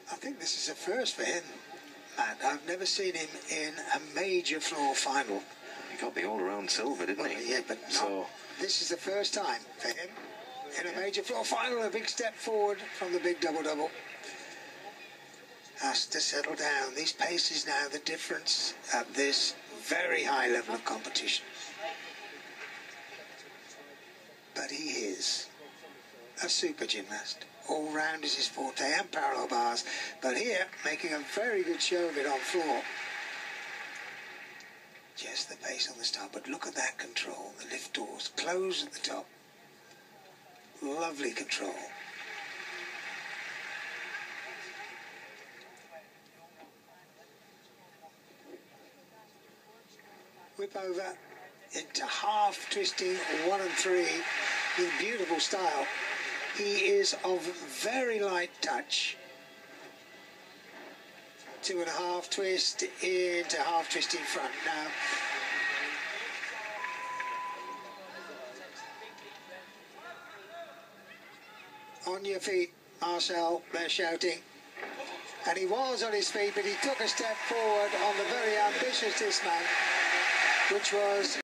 I think this is a first for him, Matt. I've never seen him in a major floor final. He got the all-around silver, didn't he? Yeah, but this is the first time for him in a major floor final. A big step forward from the big double-double. Has to settle down. These paces now, the difference at this very high level of competition. But he is a super gymnast. All round is his forte and parallel bars, but here making a very good show of it on floor. Just the pace on the start, but look at that control. The lift doors close at the top. Lovely control. Whip over into half twisting 1 and 3 with beautiful style. He is of very light touch. 2.5 twist into half twist in front. Now, on your feet, Marcel, they're shouting. And he was on his feet, but he took a step forward on the very ambitious dismount, which was